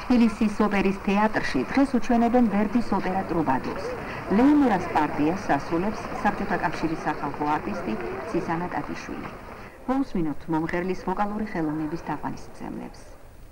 თბილისის ოპერის თეატრში დღეს უჩვენებენ ვერდის ოპერა ტრუბადურს. ლეონორას პარტიას ასრულებს საბჭოთა კავშირის სახალხო არტისტი ცისანა ტატიშვილი. მოусმინოთ მომღერლის ვოკალური ხელოვნების თაყვანისმცემლებს.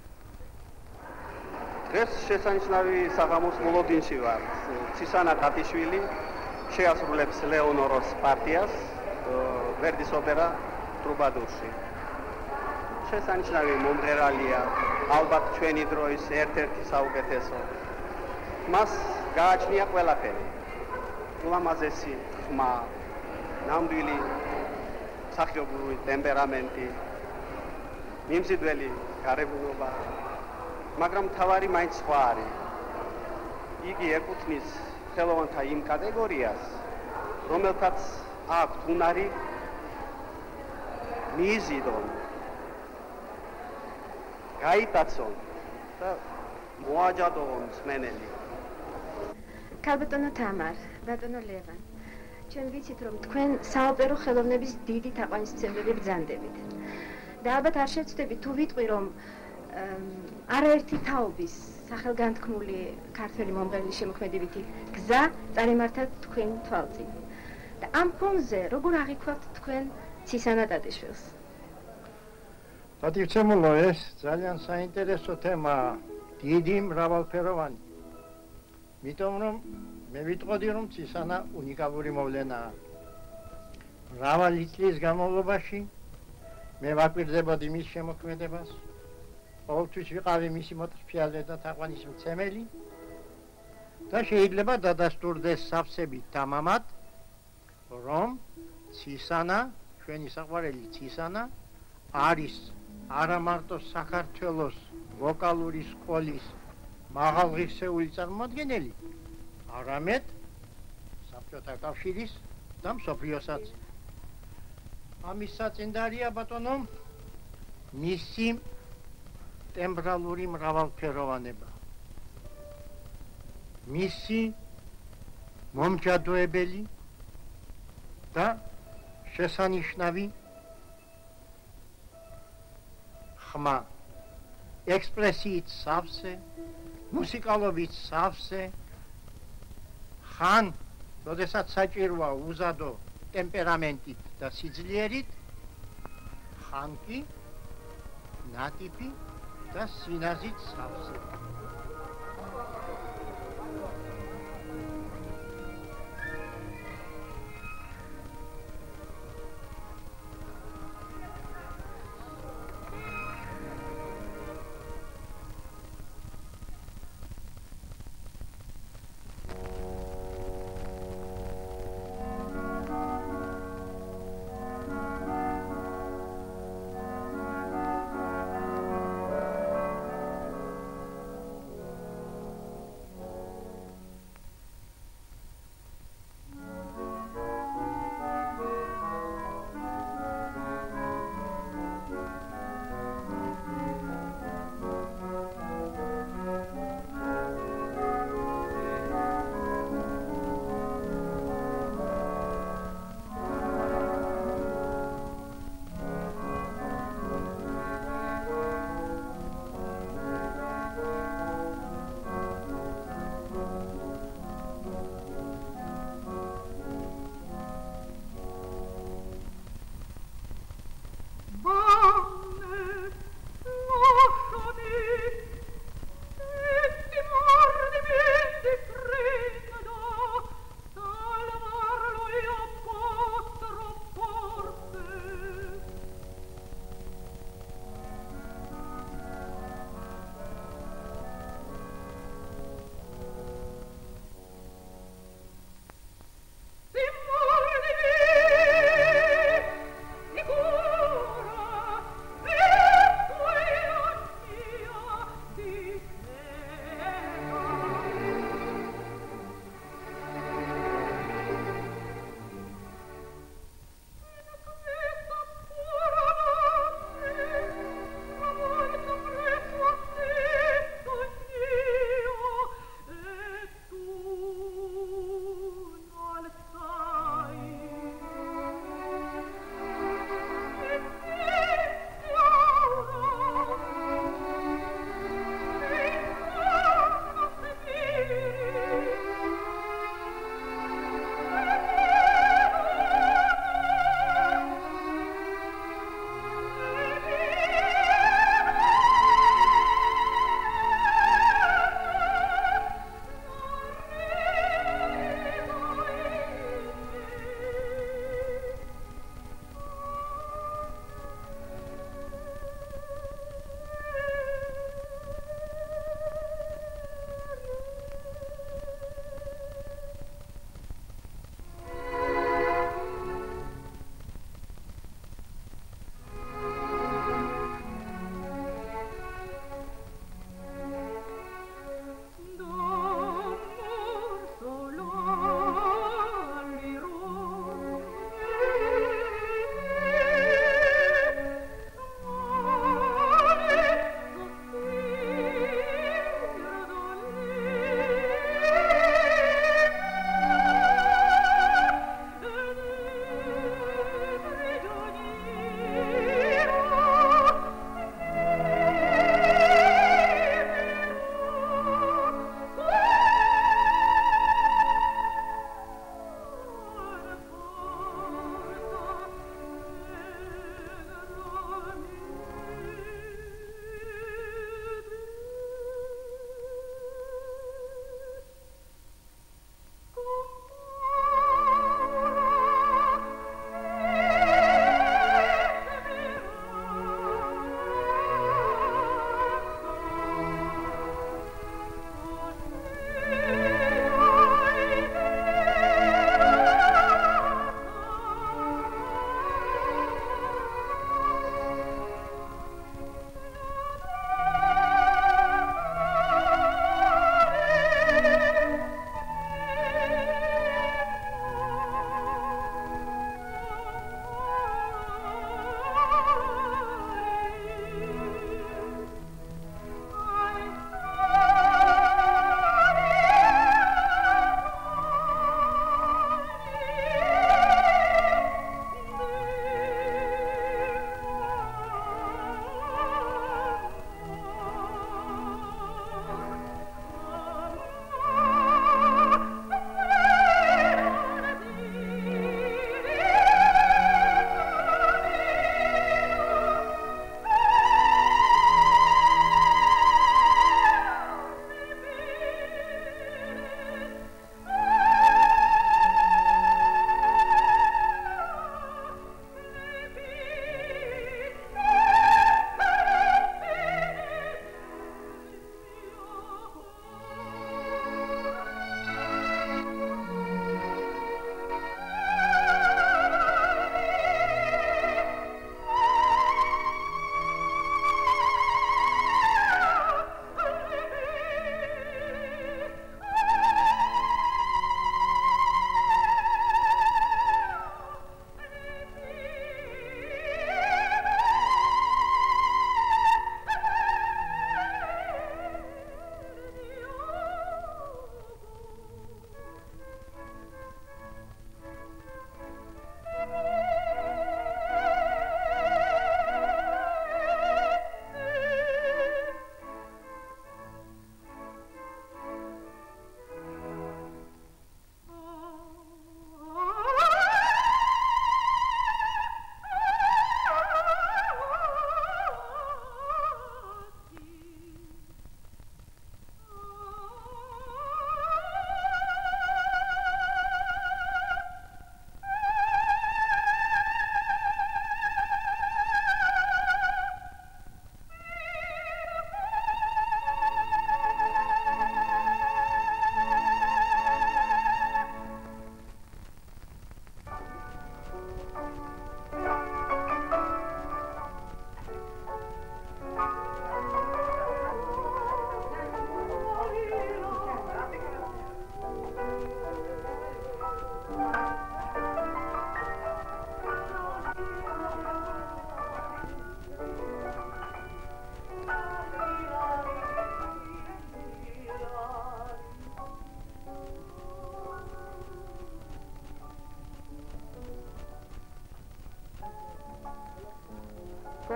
დღეს შესანიშნავი საღამოს მოლოდინში ვარ. ცისანა ტატიშვილი შეასრულებს ლეონორას პარტიას ვერდის ოპერა ტრუბადურში. შესანიშნავი მომღერალია, ალბათ ჩვენი დროის ერთ-ერთი საუკეთესო. მას გააჩნია ყველაფერი. ულამაზესი ხმა, ნამდვილი მსახიობური ტემპერამენტი, მიმზიდველი გარემოება, მაგრამ თავარი მაინც სხვა არის. იგი ეკუთვნის ხელოვანთა იმ კატეგორიას, რომელთაც აქვთ უნარი მიიზიდონ, გაიტაცონ და მოაჯადოონ მსმენელი. ქალბატონო თამარ, ბატონო ლევან, ჩვენ ვიცით, რომ თქვენ საოპერო ხელოვნების დიდი თაყვანისმცემლები ბრძანდებით. და ალბათ არ შევცდებით თუ ვიტყვი, რომ არაერთი თაობის სახელგანთქმული ქართველი მომღერლის შემოქმედებითი გზა წარიმართა თქვენ თვალწინ. და ამ ფონზე როგორ აღიქვათ თქვენ ცისანა ტატიშვილს? პატივცემულო, ეს ძალიან საინტერესო თემაა, დიდი მრავალფეროვანი. იმიტომ რომ მე ვიტყოდი, რომ ცისანა უნიკალური მოვლენაა. მრავალი წლის განმავლობაში მე ვაკვირდებოდი მის შემოქმედებას, ყოველთვის ვიყავი მისი მოწფიალე და თაყვანისმცემელი და შეიძლება დადასტურდეს სავსებით თამამად, რომ ცისანა, ჩვენი საყვარელი ცისანა არის არა მარტო საქართველოს ვოკალური სკოლის მაღალღირსეული წარმომადგენელი, არამედ საბჭოთა კავშირის და მსოფლიოსაც. ამის საწინდარია, ბატონო, მისი ტემბრალური მრავალფეროვანება, მისი მომჯადოებელი და შესანიშნავი ხმა, ექსპრესიით სავსე, მუსიკალობით სავსე, ხან, როდესაც საჭიროა უზადო ტემპერამენტით და სიძლიერით, ხან კი ნატიფი და სინაზით სავსე.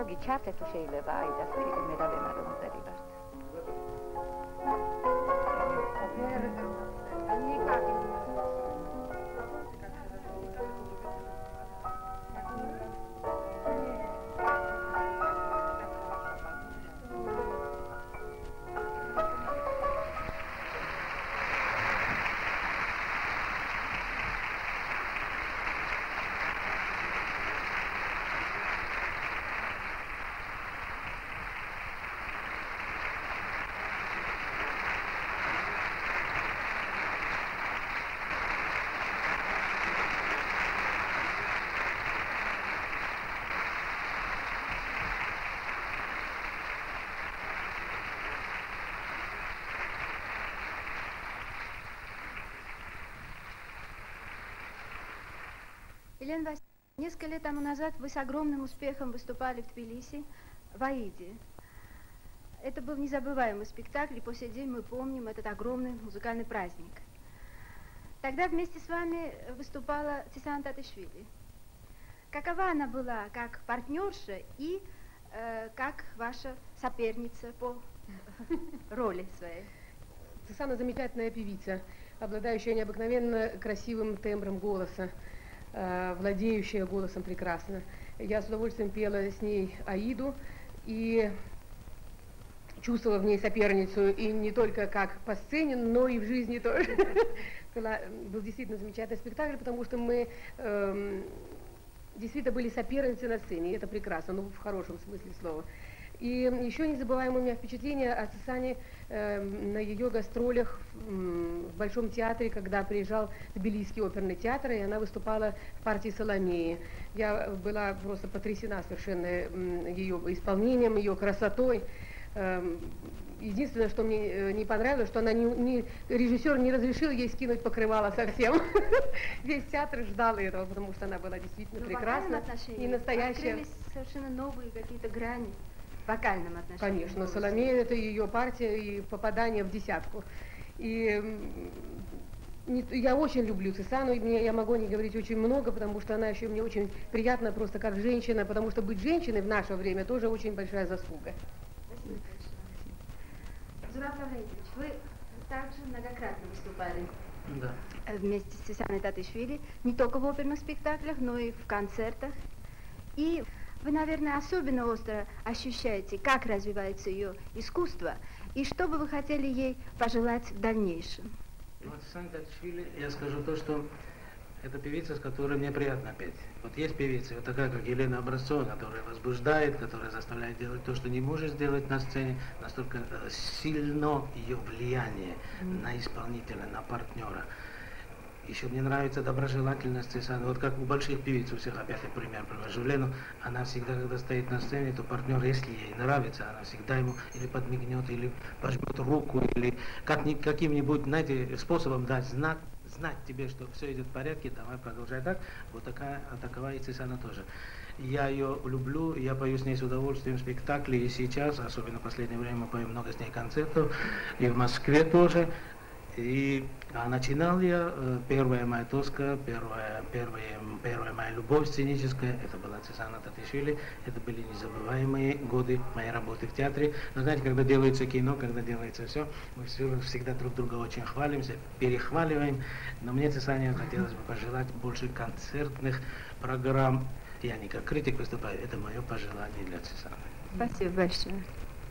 გიორგი, ჩართე თუ შეიძლება აიდას ფილმი და ვემარო მომწერიბართ. Елена Васильевна, несколько лет тому назад вы с огромным успехом выступали в Тбилиси, в Аиде. Это был незабываемый спектакль, и по сей день мы помним этот огромный музыкальный праздник. Тогда вместе с вами выступала Цисана Татишвили. Какова она была как партнерша и как ваша соперница по роли своей? Цисана замечательная певица, обладающая необыкновенно красивым тембром голоса, владеющая голосом прекрасно. Я с удовольствием пела с ней Аиду и чувствовала в ней соперницу, и не только как по сцене, но и в жизни тоже. Был действительно замечательный спектакль, потому что мы действительно были соперницы на сцене, и это прекрасно, ну в хорошем смысле слова. И еще незабываемое у меня впечатление о Цисане на ее гастролях в Большом театре, когда приезжал Тбилисский оперный театр, и она выступала в партии Соломеи. Я была просто потрясена совершенно ее исполнением, ее красотой. Единственное, что мне не понравилось, что она режиссер не разрешил ей скинуть покрывало совсем. Весь театр ждал этого, потому что она была действительно прекрасна и настоящая. Открылись совершенно новые какие-то грани. В вокальном отношении. Конечно, Соломея — это ее партия и попадание в десятку. И я очень люблю Цисану, и я могу не говорить очень много, потому что она еще мне очень приятна просто как женщина, потому что быть женщиной в наше время тоже очень большая заслуга. Спасибо большое. Зураб Лаврентьевич, вы также многократно выступали вместе с Цисаной Татишвили, не только в оперных спектаклях, но и в концертах. И вы, наверное, особенно остро ощущаете, как развивается ее искусство, и что бы вы хотели ей пожелать в дальнейшем. Вот Цисана Татишвили, я скажу то, что это певица, с которой мне приятно петь. Вот есть певица, вот такая, как Елена Образцова, которая возбуждает, которая заставляет делать то, что не можешь сделать на сцене, настолько сильно ее влияние на исполнителя, на партнера. Еще мне нравится доброжелательность Цисаны. Вот как у больших певиц, у всех, опять я пример привожу Лену, она всегда, когда стоит на сцене, то партнер, если ей нравится, она всегда ему или подмигнет, или пожмет руку, или каким-нибудь, знаете, способом дать знать тебе, что все идет в порядке, давай продолжай так. Вот такова и Цисана тоже. Я ее люблю, я пою с ней с удовольствием спектакли, и сейчас, особенно в последнее время, мы поем много с ней концертов, и в Москве тоже. И начинал я, первая моя тоска, первая моя любовь сценическая, это была Цисана Татишвили, это были незабываемые годы моей работы в театре. Но знаете, когда делается кино, когда делается все, мы всегда друг друга очень хвалимся, перехваливаем, но мне Цисане хотелось бы пожелать больше концертных программ. Я не как критик выступаю, это мое пожелание для Цисаны. Спасибо большое.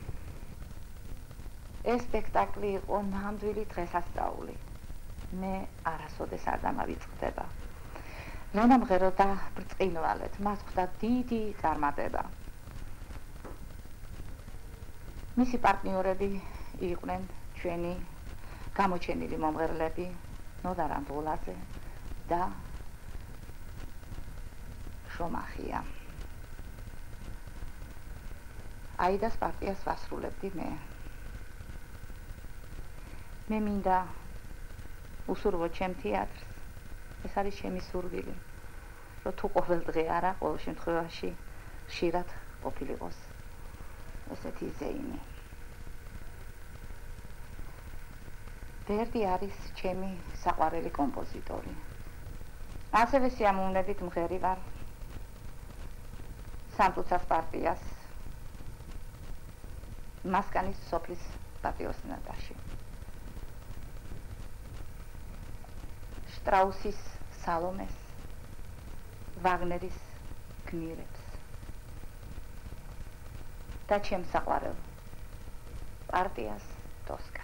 ეს სპექტაკლი იყო ნამდვილი დღესასწაული. მე არასოდეს არ დამავიწყდება. ლენა მღერო და ბრწყინვალეთ, მას ხვდა დიდი წარმატება. მისი პარტნიორები იყვნენ ჩვენი გამოჩენილი მომღერლები ნოდა რანდღულაძე და შომახია. აიდას პარტიას ვასრულებდი მე. მე მინდა უსურვო ჩემ თეატრს, ეს არის ჩემი სურვილი, რომ თუ ყოველ დღე არა, ყოველ შემთხვევაში ხშირად ყოფილიყოს ესეთი ზეიმი. ვერდი არის ჩემი საყვარელი კომპოზიტორი. ასევე სიამოვნებით მღერი ვარ სამწუხაროს პარტიას მასკანის სოფლის პატიოსნატაში. შტრაუსის სალომეს, ვაგნერის გმირებს და ჩემს საყვარელ პარტიას ტოსკას.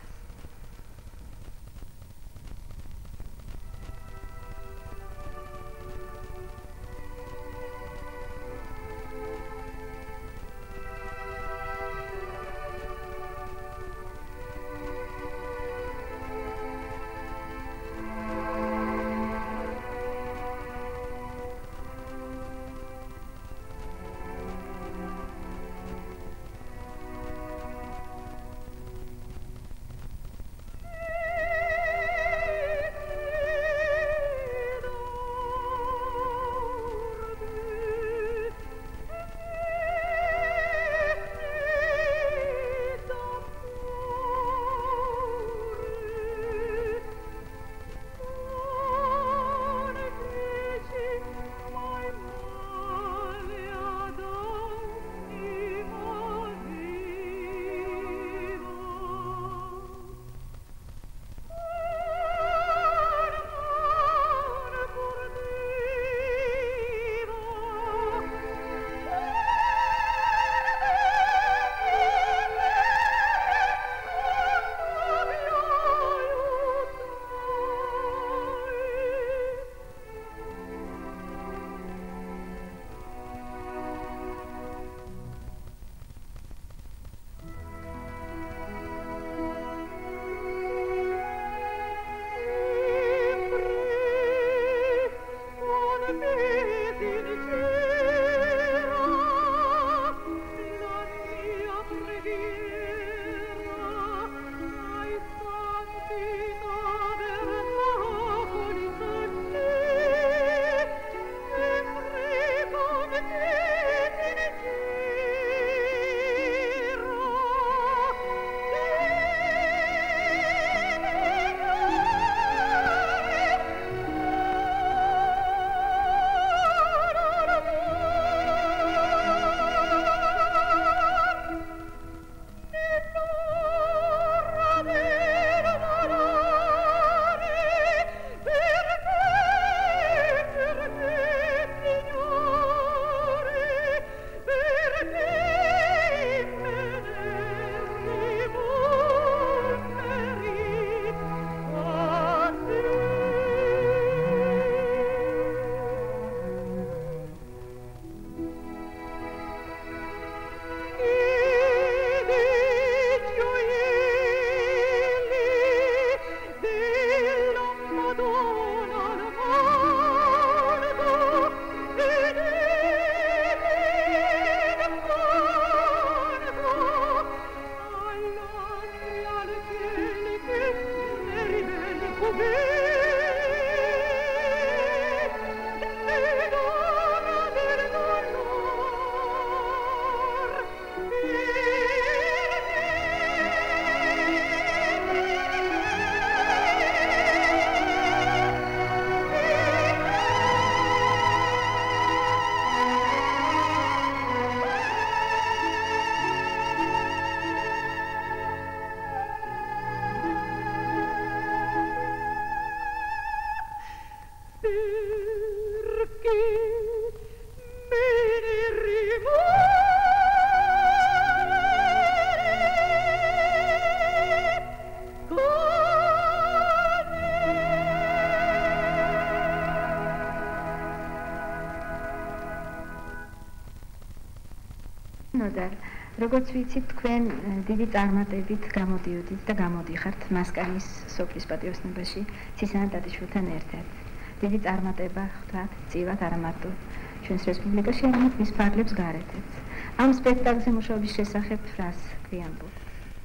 როგორც ვიცით, თქვენ დიდი წარმატებით გამოდიოდით და გამოდიხართ მასკანის სოფლის პატიოსნებაში ცისანა დადიშვილთან ერთად. დიდი წარმატება ხვდათ, წივათ არა მარტო ჩვენს რესპუბლიკაში, არამედ მის ფარგლებს გარეთაც. ამ სპექტაკლზე მუშაობის შესახებ რას გვიამბობთ?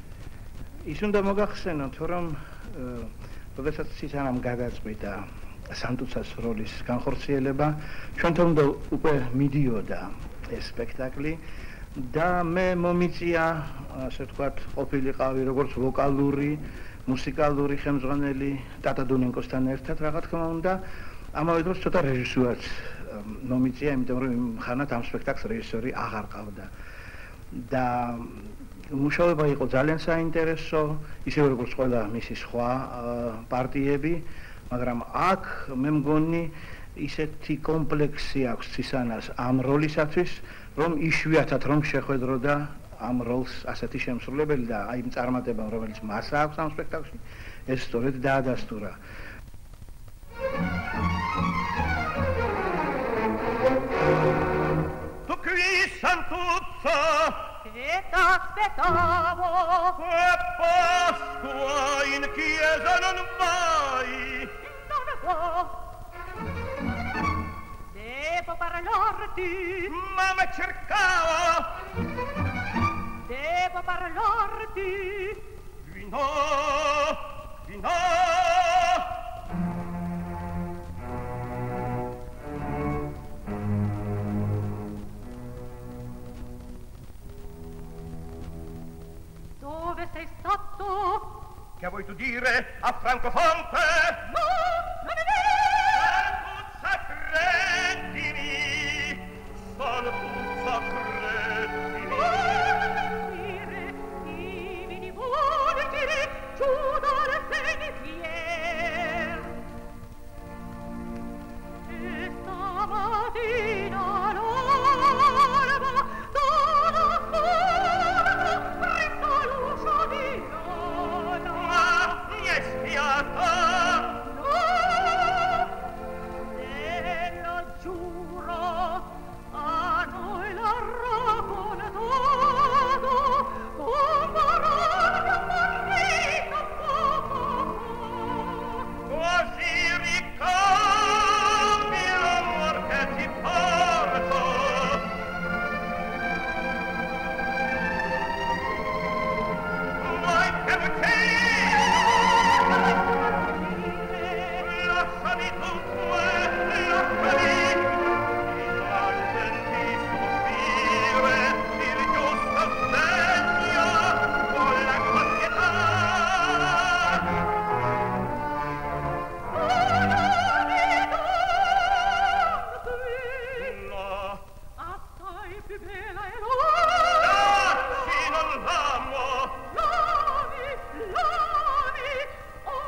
ის უნდა მოგახსენოთ, რომ როდესაც ცისანამ გადაწყვიტა სანტუცას როლის განხორციელება, ჩვენთან უნდა უკვე მიდიოდა ეს სპექტაკლი. და მე მომიწია, ასე ვთქვათ, ყოფილიყავი როგორც ვოკალური, მუსიკალური ხელმძღვანელი ტატა დუნენკოსთან ერთად, რა თქმა უნდა, ამავე დროს ცოტა რეჟისორიც მომიწია, იმიტომ რომ იმ ხანად ამ სპექტაკლს რეჟისორი აღარ ყავდა. და მუშაობა იყო ძალიან საინტერესო, ისევე როგორც ყველა მისი სხვა პარტიები, მაგრამ აქ მე მგონი ისეთი კომპლექსი აქვს ცისანას ამ როლისათვის, რომ იშვიათად რომ შეხვედროდა ამ როლს ასეთი შემსრულებელი და აი იმ წარმატებამ, რომელიც მას აქვს ამ სპექტაკლში, ეს სწორედ დაადასტურა. Tu qui Santuzza che t'aspettavo e Pasqua in chiesa non vai non può devo parlarti ma me cercava devo parlarti vino vino dove sei stato che vuoi tu dire a Francofonte no non è vero Santuzza credimi Santuzza credimi giù dalle fenifiere e stamattina l'alba dalla fuoco presta l'uscio di luna ma mi hai spiata no te lo giuro a noi l'ha raccontato con parole così ricambi l'amor che ti porto vai che vuoi lasciami dunque lasciami lasciami soffrire il giusto segno con la quantità assai più bella è sì, non l'amo l'ami, oh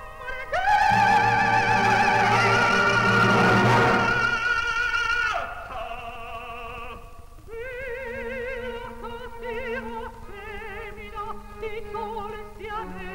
cattiva femmina ti tolsi a me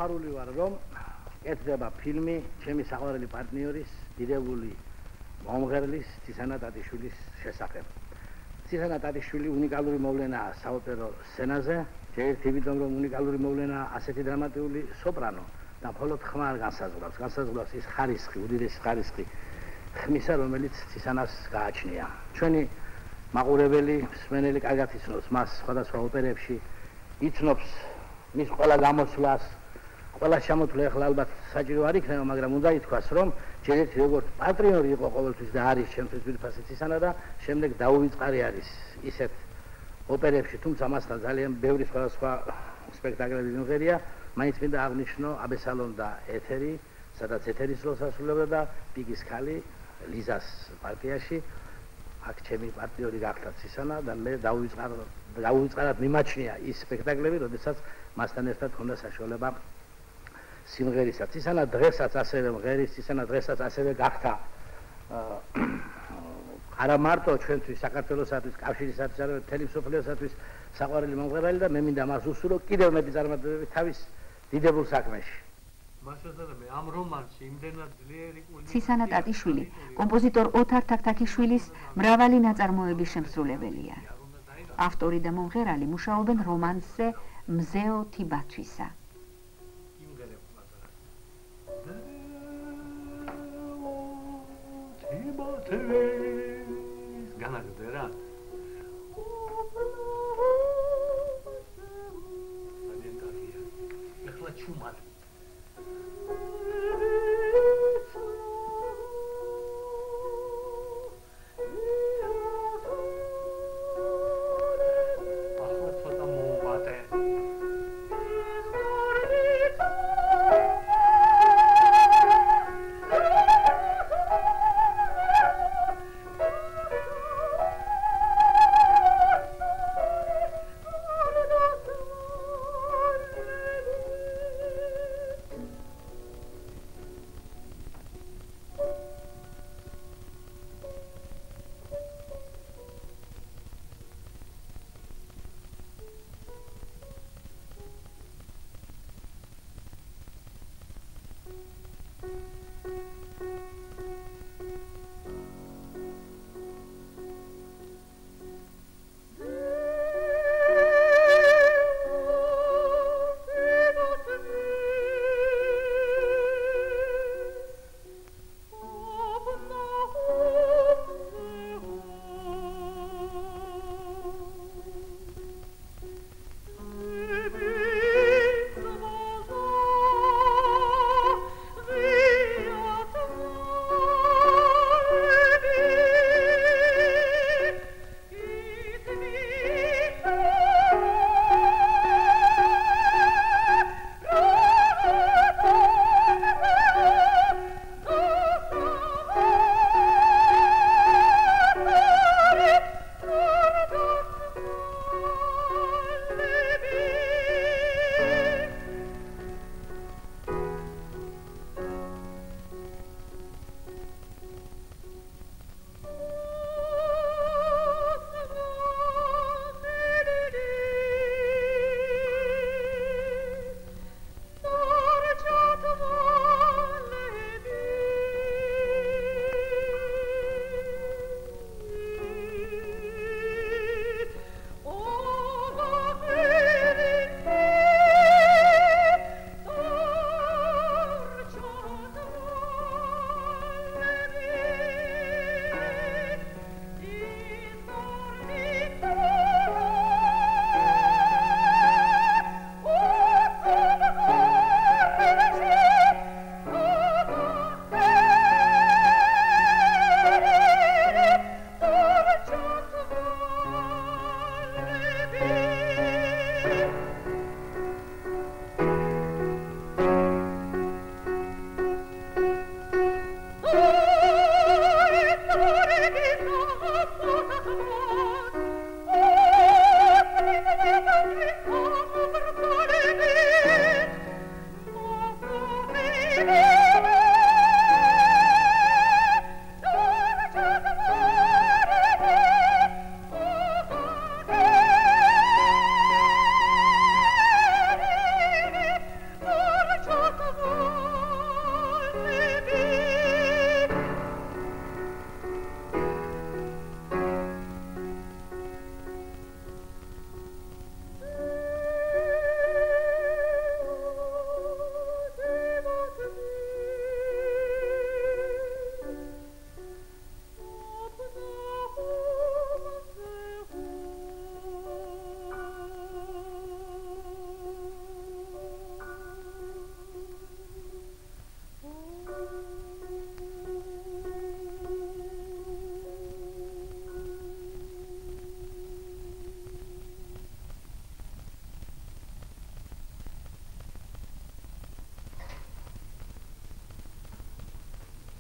სიხარული ვარ, რომ კეთდება ფილმი ჩემი საყვარელი პარტნიორის, დიდებული მომღერლის ცისანა ტატიშვილის შესახებ. ცისანა ტატიშვილი უნიკალური მოვლენაა საოპერო სცენაზე, ერთი იმიტომ რომ უნიკალური მოვლენაა ასეთი დრამატიული სოპრანო და მხოლოდ ხმა არ განსაზღვრავს ის ხარისხი, უდიდესი ხარისხი ხმისა, რომელიც ცისანას გააჩნია. ჩვენი მაყურებელი, მსმენელი კარგად იცნობს მას სხვადასხვა ოპერებში, იცნობს მის ყველა გამოსვლას, ყველა შემოთვლე ახლა ალბათ საჭირო არ იქნება, მაგრამ უნდა ითქვას, რომ ჯერეთი როგორც პატრიონი იყო ყოველთვის და არის ჩემთვის ძვირფასი ცისანა და შემდეგ დაუვიწყარი არის ისეთ ოპერებში, თუმცა მასთან ძალიან ბევრი სხვადასხვა სპექტაკლები მიმღერია, მაინც მინდა აღნიშნო აბესალომ და ეთერი, სადაც ეთერის როლს ასრულებდა და პიგის ქალი ლიზას პარტიაში. აქ ჩემი პარტნიორი გახდა ცისანა და მე დაუვიწყარად მიმაჩნია ის სპექტაკლები, როდესაც მასთან ერთად ჰქონდა საშუალება სიმღერისა. ცისანა დღესაც ასევე მღერის, ცისანა დღესაც ასევე გახდა არა მარტო ჩვენთვის საქართველოსათვის, კავშირისათვის, არამედ მთელი მსოფლიოსათვის საყვარელი მომღერალი და მე მინდა მას უსურვო კიდევ მეტი წარმატებები თავის დიდებულ საქმეში. ამ რომანში იმდენად ძლიერი ცისანა ტატიშვილი კომპოზიტორ ოთარ თაქთაქიშვილის მრავალი ნაწარმოების შემსრულებელია. ავტორი და მომღერალი მუშაობენ რომანსზე მზეო თიბათვისა. განაგდერა ეხლა ჩუმად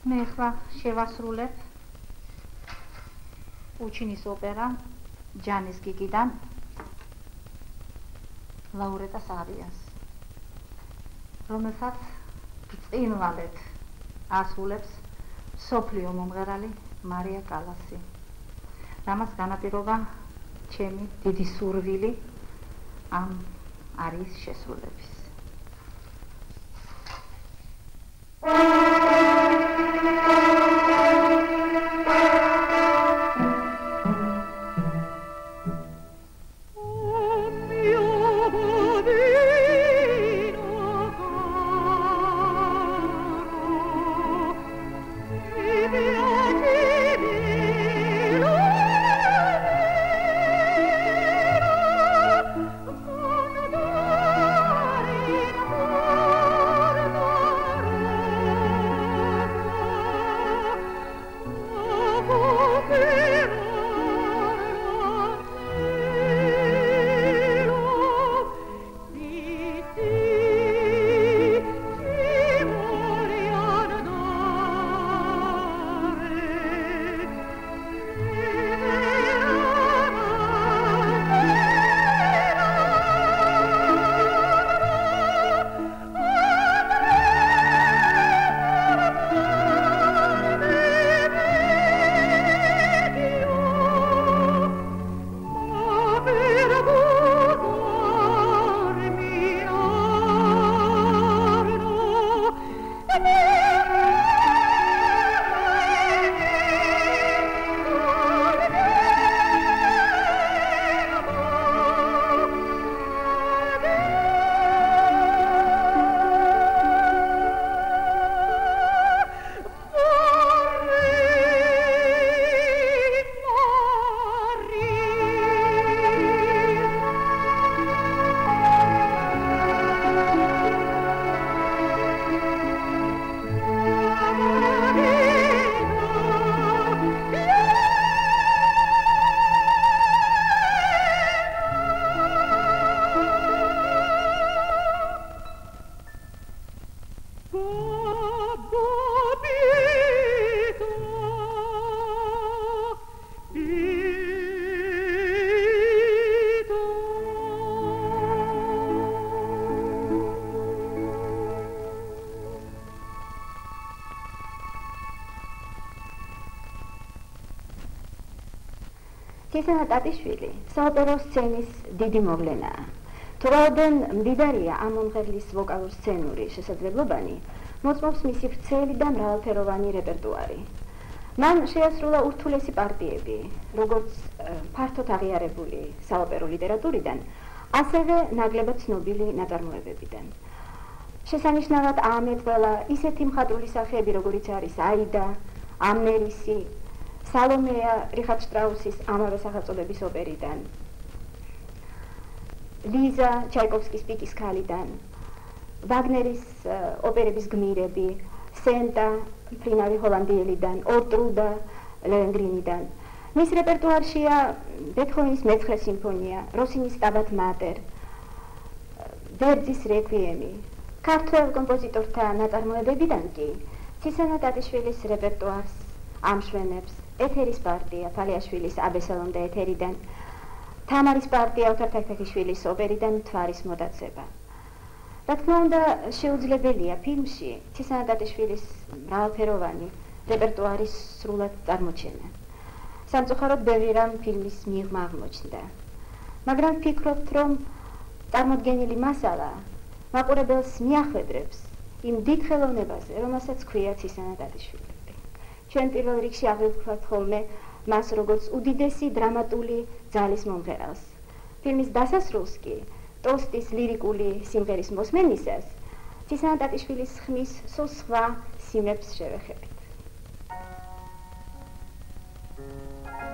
მე ახლა შევასრულებ უჩინის ოპერა ჯანის გიგიდან ლაურეტა სარიას, რომელსაც წინვალედ ასრულებს მსოფლიო მომღერალი მარია კალასი. რამაც განაპირობა ჩემი დიდი სურვილი ამ არიის შესრულების. თისენა ტატიშვილი საოპერო სცენის დიდი მოვლენაა. თუ რაოდენ მდიდარია ამ მომღერლის ვოკალურ სცენური შესაძლებლობანი, მოწმობს მისი ვრცელი და მრავალფეროვანი რეპერტუარი. მან შეასრულა ურთულესი პარტიები, როგორც ფართოდ აღიარებული საოპერო ლიტერატურიდან, ასევე ნაკლებად ცნობილი ნაწარმოებებიდან. შესანიშნავად აამეწყლა ისეთი მხატვრული სახეები, როგორიც არის აიდა, ამნერისი, სალომეა რიხარდ შტრაუსის ამავე სახელწოდების ოპერიდან, ლიზა ჩაიკოვსკის პიკის ქალიდან, ვაგნერის ოპერების გმირები, სენტა მფრინავი ჰოლანდიელიდან, ორტრუდა ლევენგრინიდან. მის რეპერტუარშია ბეთჰოვენის მეცხრე სიმფონია, როსინის სტაბათ მატერ, ვერძის რეკვიემი. ქართველ კომპოზიტორთა ნაწარმოებებიდან კი თისენა ტატიშვილის რეპერტუარს ამშვენებს ეთერის პარტია ფალიაშვილის აბესალომ და ეთერიდან, თამარის პარტია ოთარ თაქთაქიშვილის ოპერიდან მთვარის მოდაცება. რა თქმა უნდა, შეუძლებელია ფილმში თისენა ტატიშვილის მრავალფეროვანი რეპერტუარის სრულად წარმოჩენა. სამწუხაროდ ბევრი რამ ფილმის მიღმა აღმოჩნდა. მაგრამ ვფიქრობთ, რომ წარმოდგენილი მასალა მაყურებელს მიახვედრებს იმ დიდ ხელოვნებაზე, რომელსაც ქვია თისენა ტატიშვილი. ჩვენ პირველ რიგში აღვიქვათ ხოლმე მას როგორც უდიდესი დრამატული ძალის მომღერალს. ფილმის დასასრულს კი ტოსტის ლირიკული სიმღერის მოსმენისას თისენა ტატიშვილის ხმის სულ სხვა სიმებს შევეხებით.